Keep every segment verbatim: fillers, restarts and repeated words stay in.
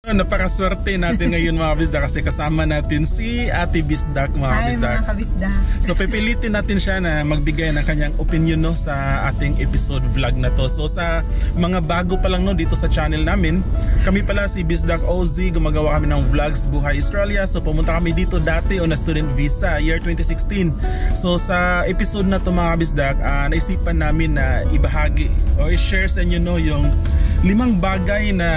Napakaswerte natin ngayon mga kabisdak kasi kasama natin si Ate Bisdak mga Hi, kabisdak. mga kabisdak. So pipilitin natin siya na magbigay ng kanyang opinion no sa ating episode vlog na to. So sa mga bago pa lang no dito sa channel namin, kami pala si Bisdak O Z, gumagawa kami ng vlogs buhay Australia. So pumunta kami dito dati on a student visa year twenty sixteen. So sa episode na to mga kabisdak, uh, naisipan namin na ibahagi o i-share sa inyo no yung limang bagay na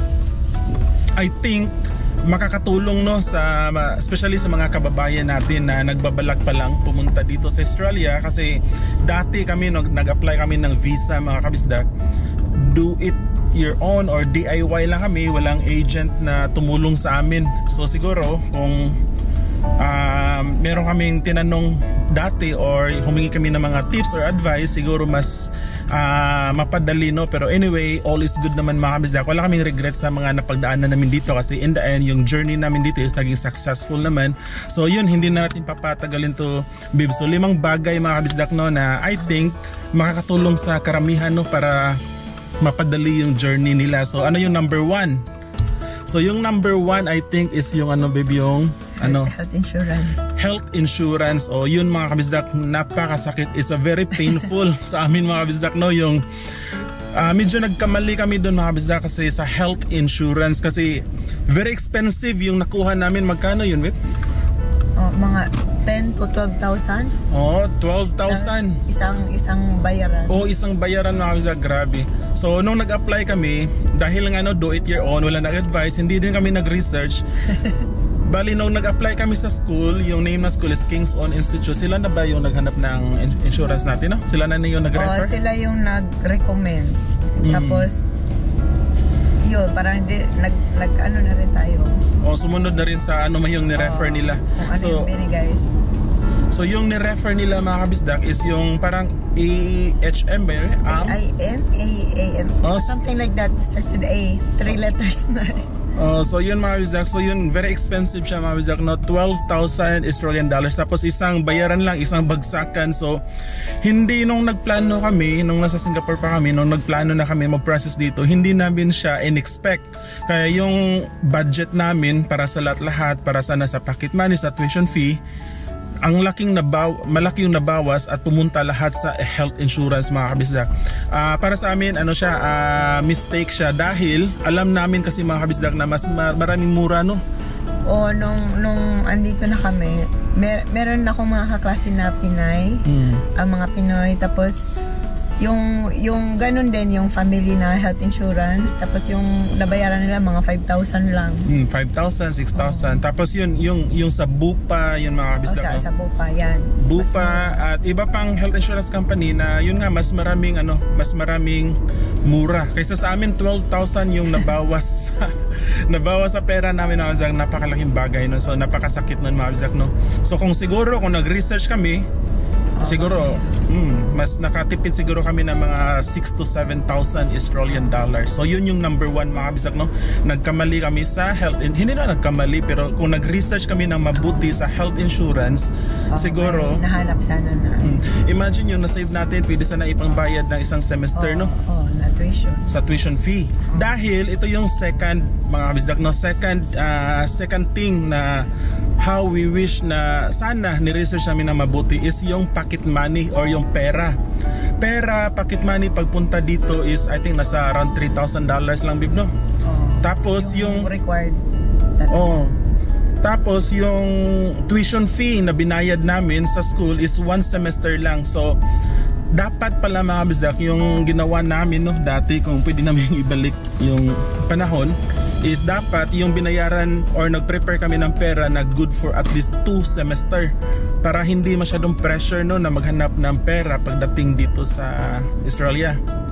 I think makakatulong no sa especially sa mga kababayan natin na nagbabalak pa lang pumunta dito sa Australia kasi dati kami no, nag-apply kami ng visa mga kabisdak, do it your own or D I Y lang kami, walang agent na tumulong sa amin. So siguro kung uh, meron kaming tinanong dati or humingi kami ng mga tips or advice, siguro mas uh, mapadali no. Pero anyway, all is good naman mga kabisdak. Wala kaming regret sa mga napagdaanan namin dito kasi in the end yung journey namin dito is naging successful naman. So yun, hindi na natin papatagalin to babe. So limang bagay mga kabisdak no na I think makakatulong sa karamihan no para mapadali yung journey nila. So ano yung number one? So yung number one I think is yung ano baby, yung ano, health insurance. Health insurance. O yun mga kabisdak, napakasakit. It's a very painful sa amin mga kabisdak no. Yung uh, medyo nagkamali kami doon mga kabisdak kasi sa health insurance kasi very expensive yung nakuha namin. Magkano yun babe? Oh, mga ten to twelve thousand. Oh, twelve thousand. Isang isang bayaran. Oh, isang bayaran mga kabisdak, grabe. So nung nag-apply kami, dahil ng ano, do it your own, wala nag-advise, hindi din kami nag-research. Bali, nung nag-apply kami sa school, yung name na school is King's Own Institute. Sila na ba yung naghanap ng insurance natin? No? Sila na yung nag-refer? Oo, sila yung nag-recommend. Mm. Tapos, yun, parang di, nag, nag, ano na rin tayo. O, sumunod na rin sa ano may yung ni-refer nila. Kung ano so, yung binigay. So, yung ni-refer nila mga kabisdak is yung parang A H M ba yun? A I M? A A M? Oh, something like that. Starts with A. Three letters na. Uh, so yun mga kabisdak, so yun very expensive siya mga kabisdak no, twelve thousand Australian dollars, tapos isang bayaran lang, isang bagsakan. So hindi nung nagplano kami, nung nasa Singapore pa kami, nung nagplano na kami mag-process dito, hindi namin siya in-expect. Kaya yung budget namin para sa lahat-lahat, para sana sa pocket money, sa tuition fee, ang laking nabaw, malaki yung nabawas at pumunta lahat sa health insurance mga kabisdak. Uh, para sa amin ano siya, uh, mistake siya dahil alam namin kasi mga kabisdak na mas maraming mura no. O nung nung andito na kami, mer meron akong mga kaklase na Pinay, mm. ang mga Pinoy, tapos yung yung ganun din yung family na health insurance, tapos yung nabayaran nila mga five thousand lang. Hmm, five thousand, six thousand. Oh. Tapos yun yung yung sa Bupa, yun mga kabisdak. Oh, sa, sa Bupa yan. Bupa at iba pang health insurance company na yun nga mas maraming ano, mas maraming mura. Kaysa sa amin twelve thousand yung nabawas. Nabawas sa pera namin mga kabisdak, napakalaking bagay no. So napakasakit nun mga kabisdak no. So kung siguro kung nag-research kami, siguro mm, mas nakatipid siguro kami ng mga six to seven thousand Australian dollars. So yun yung number one mga kabisdak no. Nagkamali kami sa health in, hindi na nagkamali pero kung nag-research kami ng mabuti sa health insurance, oh, siguro nahanap sana na. Mm, imagine yung na-save natin, pwede sana ipangbayad ng isang semester oh, no. Oh, na tuition. Sa tuition fee. Oh. Dahil ito yung second mga kabisdak no, second uh, second thing na how we wish na sana ni-research namin na mabuti is yung pocket money or yung pera. Pera, pocket money pagpunta dito is I think nasa around three thousand dollars lang bib no. Oh, tapos yung, yung required. Oh. Tapos yung tuition fee na binayad namin sa school is one semester lang. So dapat pala mga kabisdak yung ginawa namin no dati, kung pwede namin ibalik yung panahon, is dapat yung binayaran or nag-prepare kami ng pera na good for at least two semester para hindi masyadong pressure no na maghanap ng pera pagdating dito sa Australia.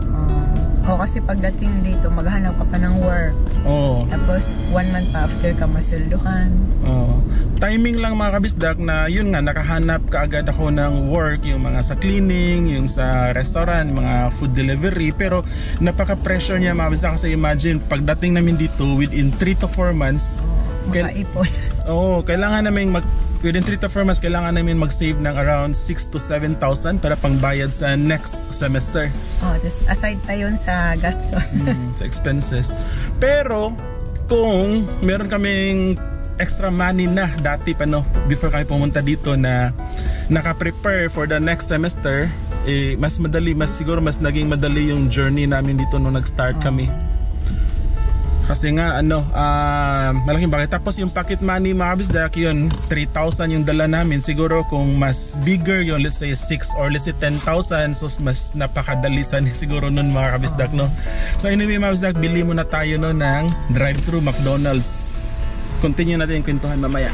O kasi pagdating dito maghanap ka pa ng work. Oh. Tapos one month pa after ka masulduhan. Oh. Timing lang mga kabisdak na yun nga, nakahanap kaagad ako ng work, yung mga sa cleaning, yung sa restaurant, mga food delivery. Pero napaka-pressure niya mga kabisdak kasi imagine pagdating namin dito within three to four months. Oh, makaipon. Oo, oh, kailangan namin mag within three to four months, kailangan namin mag-save ng around six to seven thousand para pangbayad sa next semester. Oh, aside pa yun sa gastos. mm, sa expenses. Pero kung meron kaming extra money na dati pa no, before kami pumunta dito na naka-prepare for the next semester, eh, mas madali, mas siguro mas naging madali yung journey namin dito nung nag-start kami. Kasi nga ano, uh, malaking bagay. Tapos yung pocket money mga kabisdak, yun three thousand yung dala namin. Siguro kung mas bigger yun, let's say six or let's say ten thousand, so mas napakadalisan siguro nun mga kabisdak, no? So anyway mga kabisdak, bili muna tayo no ng drive-thru McDonald's. Continue natin yung kwentuhan mamaya.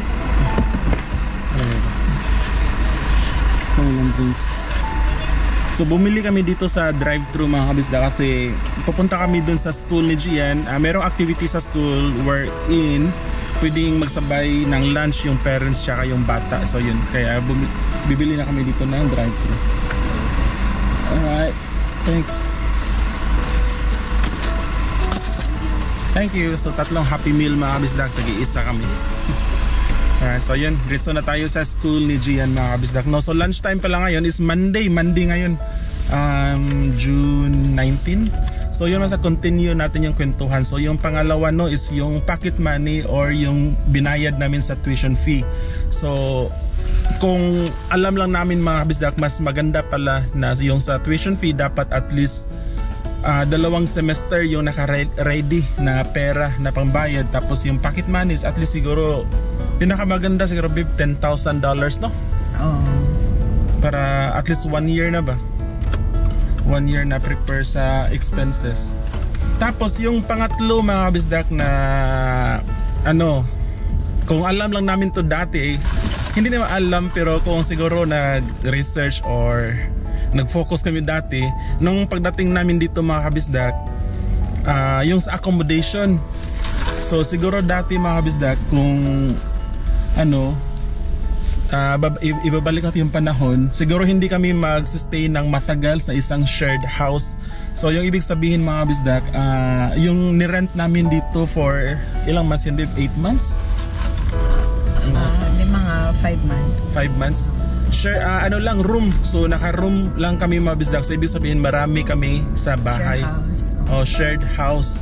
So yung drinks. So bumili kami dito sa drive-thru mga kabisda kasi pupunta kami dun sa school ni Gian. Uh, merong activity sa school wherein pwedeng magsabay ng lunch yung parents tsaka yung bata. So yun, kaya bibili na kami dito ng drive-thru. Alright, thanks. Thank you. So tatlong Happy Meal mga kabisdak, tagi-isa kami. Alright, so yun, diretso na tayo sa school ni Gian mga kabisdak, no? So lunchtime pala ngayon is Monday, Monday ngayon, um, June nineteenth. So yun, mas continue natin yung kwentuhan. So yung pangalawa no is yung pocket money or yung binayad namin sa tuition fee. So kung alam lang namin mga kabisdak, mas maganda pala na yung sa tuition fee dapat at least Uh, dalawang semester yung naka-ready na pera na pangbayad, tapos yung pocket money is at least siguro pinakamaganda siguro ten thousand dollars, no? Oh. Para at least one year na ba? One year na prepare sa expenses. Tapos yung pangatlo mga kabisdak na ano, kung alam lang namin to dati, eh, hindi naman alam, pero kung siguro nag-research or nag-focus kami dati nung pagdating namin dito mga kabisdak, uh, yung sa accommodation. So siguro dati mga kabisdak, kung ano, uh, ibabalik natin yung panahon, siguro hindi kami mag-stay ng matagal sa isang shared house. So yung ibig sabihin mga kabisdak, uh, yung nirent namin dito for ilang months yun? eight months? Uh, di mga five months. five months? Share, uh, ano lang, room. So naka-room lang kami mga bisdak. So ibig sabihin marami kami sa bahay. Shared house. Oh, shared house.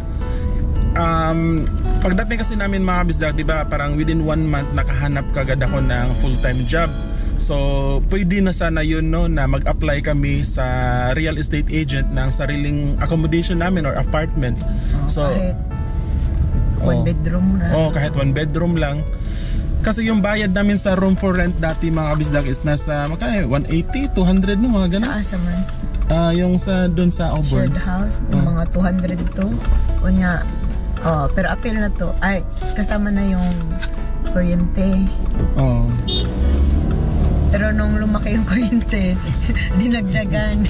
Um, pagdating kasi namin mga bisdak, di ba, parang within one month nakahanap kagad ako ng full-time job. So pwede na sana yun, no, na mag-apply kami sa real estate agent ng sariling accommodation namin or apartment. Oh, so kahit one oh, bedroom na. Oh, kahit one bedroom lang. Kasi yung bayad namin sa room for rent dati mga kabisdak is nasa magkano, one eighty, two hundred no, mga ganun. Sa asa man? Uh, yung sa doon sa Auburn. Shared house, yung oh. mga two hundred to. O niya, oh, pero appeal na to. Ay, kasama na yung kuryente. Oh. Pero nung lumaki yung kuryente, dinagdagan.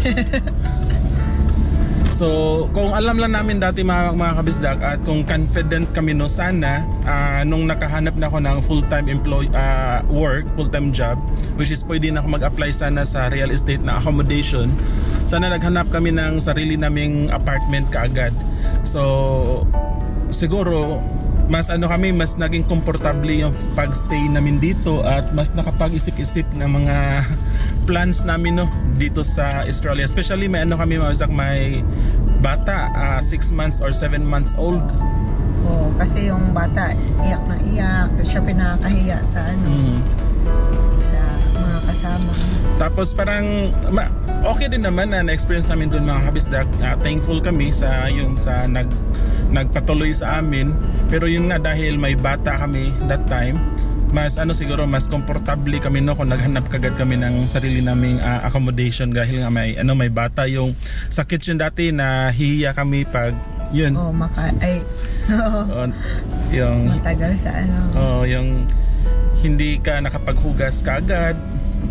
So kung alam lang namin dati mga, mga kabisdak, at kung confident kami no, sana uh, nung nakahanap na ako ng full-time employee uh, work, full-time job, which is pwede na ako mag-apply sana sa real estate na accommodation, sana naghanap kami ng sarili naming apartment kaagad. So siguro mas ano kami, mas naging komportable yung pagstay namin dito at mas nakapag-isip-isip ng mga plans namin no dito sa Australia. Especially may ano kami mga may bata, uh, six months or seven months old. Oh, kasi yung bata iyak na iyak, siya pinakahiya sa ano, mm. sa mga kasama. Tapos parang okay din naman na na-experience namin doon mga kabisdak. Uh, thankful kami sa yung sa nag nagpatuloy sa amin, pero yun nga, dahil may bata kami that time, mas ano siguro mas komportable kami no kung naghanap kagad kami ng sarili naming uh, accommodation, dahil nga may ano may bata. Yung sa kitchen dati na hihiya kami pag yun oh maka ay oh, yung matagal sa ano oh yung hindi ka nakapaghugas kagad.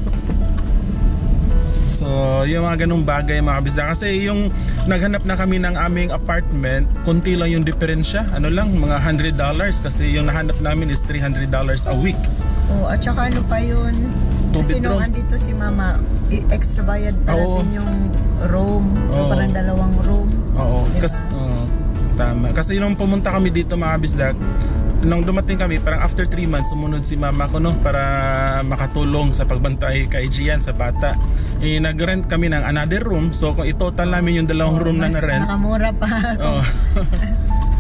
So yung mga ganung bagay mga kabisda, kasi yung naghanap na kami ng aming apartment, konti lang yung diferensya, ano lang, mga one hundred dollars, kasi yung nahanap namin is three hundred dollars a week. Oh, at saka ano pa yun, Two kasi bedroom. nung andito si mama, extra bayad pa Oo. natin yung room, so Oo. parang dalawang room. Oo, diba? kasi oh, tama. Kasi nung pumunta kami dito mga kabisda, nung dumating kami, parang after three months, sumunod si mama ko no, para makatulong sa pagbantay kay Gian sa bata. Eh, nag-rent kami ng another room. So kung i-total namin yung dalawang oh, room na na-rent, nakamura pa. oh.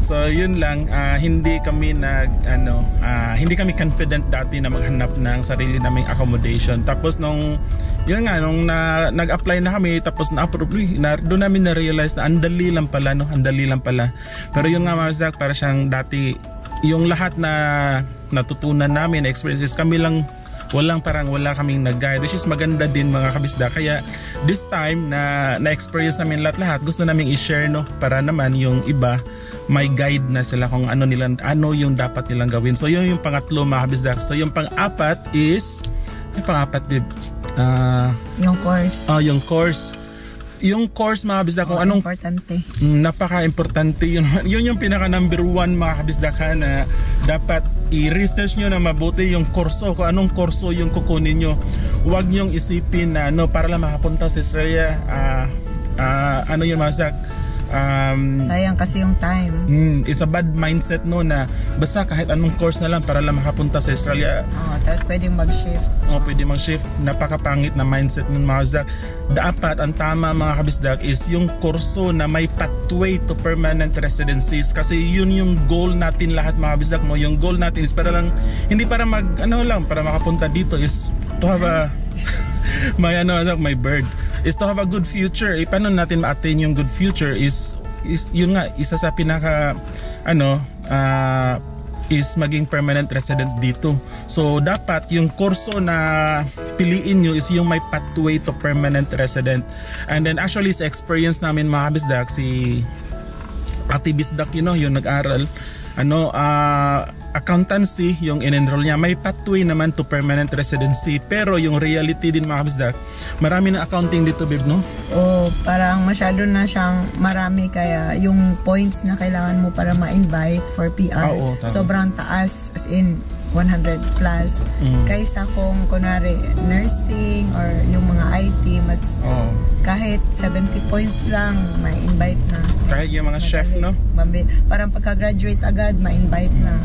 So yun lang, uh, hindi kami nag ano, uh, hindi kami confident dati na maghanap ng sarili naming accommodation. Tapos nung yun nga nung na, nag-apply na kami tapos na-approve, na, doon namin na-realize na andali lang pala no, andali lang pala. Pero yun nga mga Zach, para siyang dati yung lahat na natutunan namin, experiences, kami lang walang parang wala kaming nag-guide, which is maganda din mga kabisda. Kaya this time na na-experience namin lahat-lahat, gusto naming i-share no, para naman yung iba may guide na sila kung ano nila, ano yung dapat nilang gawin. So yun yung pangatlo mga kabisda. So yung pang-apat is yung pang-apat babe, uh, yung course. Oh, yung course. Yung course mga kabisda kung oh, anong importante. Mm, napaka-importante yun. Yun yung pinaka number one mga kabisda ka na dapat i-research nyo na mabuti yung kurso, kung anong kurso yung kukunin nyo. Huwag nyong isipin na no, para lang makapunta sa Australia, uh, uh, ano yun mga Zach, Um, sayang kasi yung time. Mm, it's a bad mindset no na basta kahit anong course na lang para lang makapunta sa Australia. Oh, tapos pwedeng mag-shift. Oh, pwede mag-shift. Napakapangit na mindset ng mga Zach. Dapat ang tama mga kabisdak is yung kurso na may pathway to permanent residencies, kasi yun yung goal natin lahat mga kabisdak mo. Yung goal natin is para lang, hindi para mag ano lang, para makapunta dito is to have a may ano, may bird is to have a good future. E, paano natin ma-attain yung good future is, is yun nga, isa sa pinaka ano uh, is maging permanent resident dito. So dapat yung kurso na piliin nyo is yung may pathway to permanent resident. And then actually sa experience namin mga kabisdak, si Ate Bisdak, you know, yung nag-aral ano uh, accountancy yung in-enroll niya, may pathway naman to permanent residency. Pero yung reality din mga kabisdak, marami na accounting dito babe no? Oh, parang masyado na siyang marami, kaya yung points na kailangan mo para ma-invite for P R oh, oh, sobrang taas, as in one hundred plus mm. kaysa kung kunwari nursing or yung mga I T, mas oh. kahit seventy points lang ma-invite na. Kahit yung mga mas chef madali, no? Mambi, parang pagka-graduate agad ma-invite na.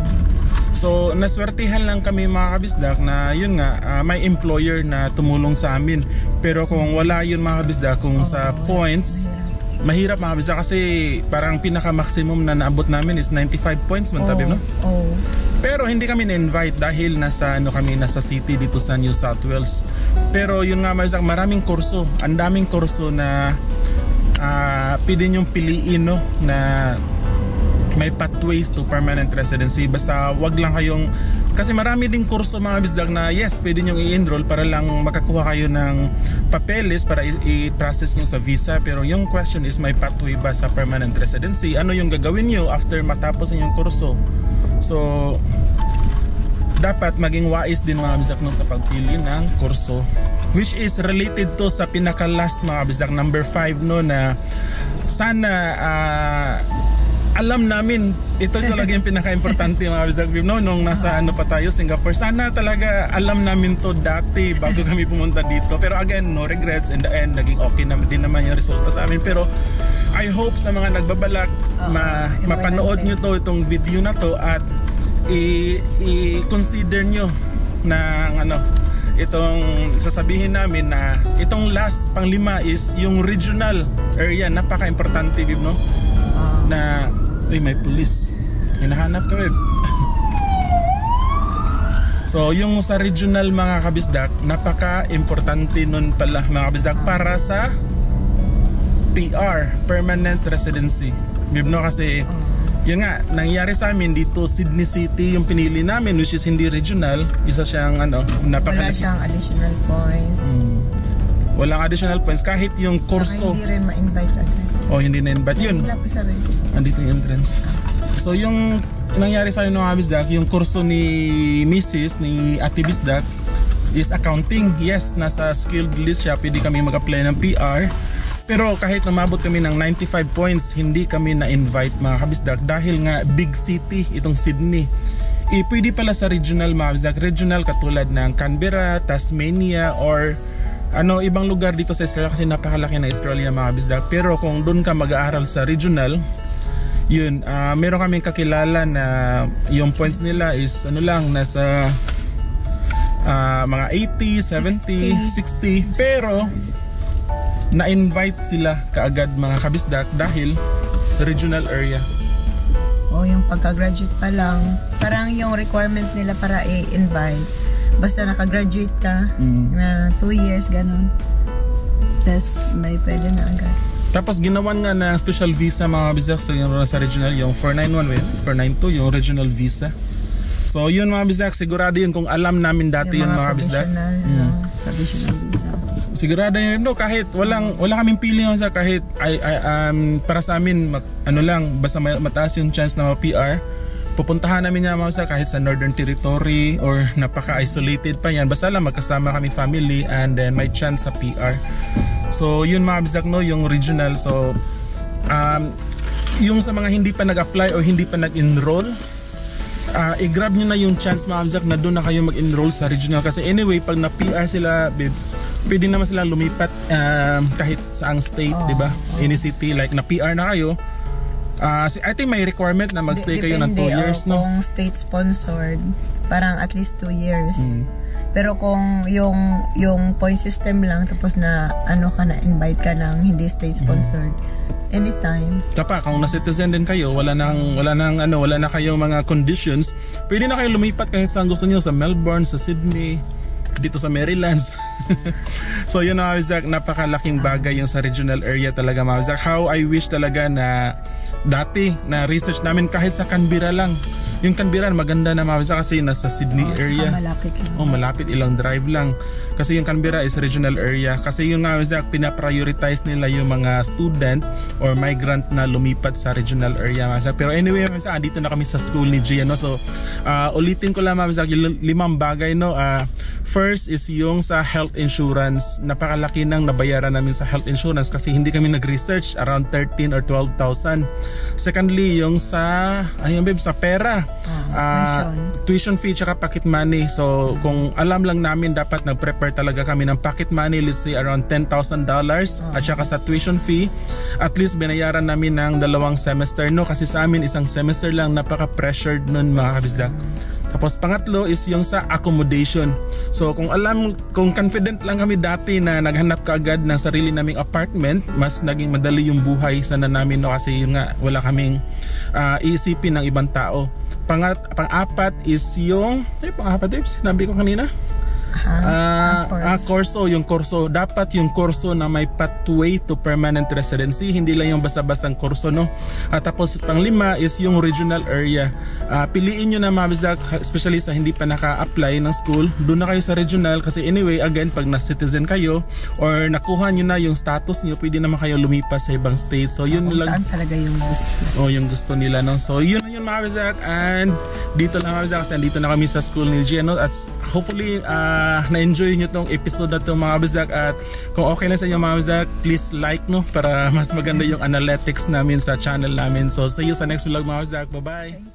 So naswertihan lang kami mga kabisdak na yun nga uh, may employer na tumulong sa amin. Pero kung wala yun mga kabisdak, kung oh, sa points mahirap, mahirap mga kabisdak, kasi parang pinaka-maximum na naabot namin is ninety-five points man tabi, oh, no? Oh. Pero hindi kami na-invite dahil nasa ano kami, nasa city dito sa New South Wales. Pero yun nga mga kabisdak, maraming kurso, ang daming kurso na uh, pwede nyong piliin no, na may pathways to permanent residency. Basta wag lang kayong, kasi marami ding kurso mga bisdak na yes, pwede nyong i-enroll para lang makakuha kayo ng papeles para i-process nyo sa visa. Pero yung question is, may pathway ba sa permanent residency? Ano yung gagawin nyo after matapos yung kurso? So dapat maging wais din mga bisdak no, sa pagpili ng kurso, which is related to sa pinaka last mga bisdak, number five no, na sana uh, alam namin, ito talaga yung pinaka-importante mga bisdak no, nung nasa ano pa tayo, Singapore. Sana talaga alam namin to dati bago kami pumunta dito. Pero again, no regrets, in the end naging okay naman din naman yung resulta sa amin. Pero I hope sa mga nagbabalak, uh, ma mapanood nyo to, itong video na to, at i-consider nyo na ano, itong sasabihin namin na itong last pang lima is yung regional area. Napaka-importante bib no, uh, na uy, may police, hinahanap ka web. So yung sa regional mga kabisdak, napaka-importante nun pala mga kabisdak para sa P R, permanent residency bib no, kasi yun nga, nangyari sa amin dito, Sydney City yung pinili namin, which is hindi regional. Isa siyang ano, napaka- wala siyang additional points. hmm. Walang additional points kahit yung kurso. Saka hindi rin ma-invite agad. Oh, hindi na-invite yun. Andito yung entrance. So yung nangyari sa amin ng Bisdak, yung kurso ni Missus ni Ate Bisdak is accounting. Yes, nasa skilled list siya, pwede kami mag-apply ng P R. Pero kahit namabot kami ng ninety-five points, hindi kami na-invite mga kabisdak dahil nga big city itong Sydney. E, pwede pala sa regional mga kabisdak, regional katulad ng Canberra, Tasmania, or ano, ibang lugar dito sa Australia, kasi napakalaki na Australia mga kabisdak. Pero kung doon ka mag-aaral sa regional, yun, uh, meron kaming kakilala na yung points nila is ano lang, nasa uh, mga eighty, seventy, sixty. Pero na-invite sila kaagad mga kabisdak dahil regional area. Oo, yung pagka-graduate pa lang. Parang yung requirement nila para i-invite. Basta naka-graduate ka, mm. na two years, ganun. Tapos may pwede na agad. Tapos ginawan nga na special visa mga bisdak sa, sa regional, yung four ninety-one, four ninety-two, yung regional visa. So yun mga bisdak, sigurado yun kung alam namin dati yung yun mga bisdak. Mm. Provisional visa. Sigurado yun, no, kahit walang wala kaming pili sa kahit ay, ay, um, para sa amin ano lang, basta mataas yung chance na ma-P R, pupuntahan namin niya mga kahit sa Northern Territory or napaka-isolated pa yan, basta lang magkasama kami family and then may chance sa P R. So yun mga bisdak, no, yung regional. So um, yung sa mga hindi pa nag-apply o hindi pa nag-enroll, uh, i-grab nyo na yung chance mga bisdak na doon na kayo mag-enroll sa regional. Kasi anyway, pag na-P R sila, babe, pwede naman sila lumipat uh, kahit saang state, oh, di ba? Oh. Any city, like na-P R na kayo. Uh, I think may requirement na magstay kayo ng two years, oh, no? Kung state sponsored, parang at least two years. Mm. Pero kung yung yung point system lang, tapos na ano ka na invite ka ng hindi state sponsored, mm. anytime. Tapa, kung na citizen din kayo, wala nang wala nang ano, wala na kayong mga conditions, pwede na kayo lumipat kahit saan gusto niyo, sa Melbourne, sa Sydney, dito sa Maryland. So yun na, Mawizak, napakalaking bagay yung sa regional area talaga, Mawizak. How I wish talaga na dati na research namin kahit sa Canberra lang. Yung Canberra maganda na, Mawizak, kasi nasa Sydney oh, area. Malapit lang. Oh, malapit, ilang drive lang. Kasi yung Canberra is regional area. Kasi yung Mawizak, pinaprioritize nila yung mga student or migrant na lumipat sa regional area, Mawizak. Pero anyway, Mawizak, dito na kami sa school ni Gia, no? So uh, ulitin ko lang, Mawizak, yung limang bagay, no? Uh, First is yung sa health insurance. Napakalaki nang nabayaran namin sa health insurance kasi hindi kami nag-research, around thirteen or twelve thousand. Secondly, yung sa ano yung babe, sa pera. Uh, uh, tuition fee tsaka pocket money. So kung alam lang namin, dapat nag-prepare talaga kami ng pocket money, let's say around ten thousand dollars. Uh, at saka sa tuition fee, at least binayaran namin ng dalawang semester, no? Kasi sa amin isang semester lang, napaka-pressured nun mga kabisda. Tapos pangatlo is yung sa accommodation. So kung alam, kung confident lang kami dati na naghanap ka agad ng sarili naming apartment, mas naging madali yung buhay sana namin, no? Kasi yun nga, wala kaming uh, iisipin ng ibang tao. Pangat, pang-apat is yung, eh pang-apat eh, sinabi ko kanina. Uh, ah, kurso, yung kurso. Dapat yung kurso na may pathway to permanent residency, hindi lang yung basta-bastang kurso, no? At tapos panglima is yung regional area. Uh, piliin nyo na, Mabizak, especially sa hindi pa naka-apply ng school, doon na kayo sa regional kasi anyway, again, pag na-citizen kayo or nakuha nyo na yung status nyo, pwede naman kayo lumipas sa ibang state. So yun kung lang. Saan talaga yung gusto. Oh, yung gusto nila, no? So yun na yun, Mabizak, and dito lang, Mabizak, kasi dito na kami sa school ni Gino at hopefully uh, na-enjoy nyo tong episode na itong, mga Bizak, at kung okay lang sa inyo, mga Bizak, please like, no, para mas maganda yung analytics namin sa channel namin. So see you sa next vlog, mga Bizak. Bye bye.